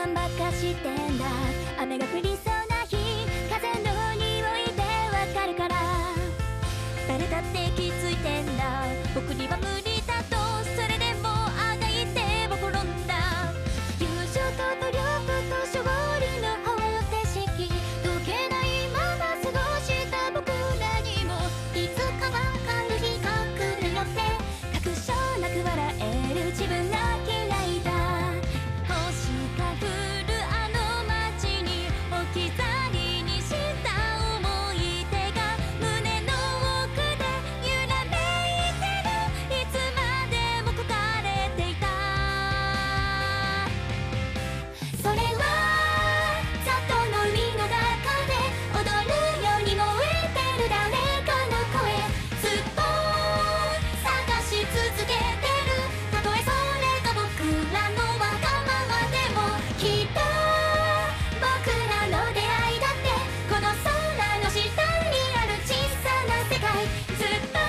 感ばっかしてんだ。雨が降りそうな日、風の匂いでわかるから。誰だって気づいてんだ、僕には無理だと。それでもあがいても転んだ。友情と努力と勝利の方程式、解けないまま過ごした僕らにも、いつかわかる日が来るよって、確証なく笑える自分が嫌いだ。星が降るあの街に置き去りにした思い出が胸の奥で揺らめいてる。いつまでも書かれていた。それは里の海の中で踊るように燃えてる誰かの声、ずっと探し続けてる。たとえそれが僕らのわがままでも、きっと僕らの出会いだってこの空の下にある小さな世界、ずっと